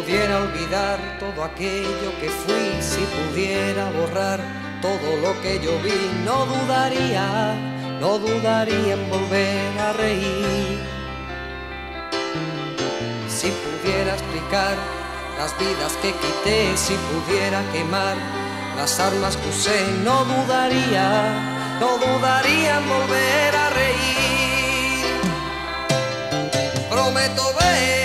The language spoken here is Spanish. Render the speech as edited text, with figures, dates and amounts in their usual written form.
pudiera olvidar todo aquello que fui, si pudiera borrar todo lo que yo vi, no dudaría en volver a reír. Si pudiera explicar las vidas que quité, si pudiera quemar las armas que usé, no dudaría en volver a reír. Prometo ver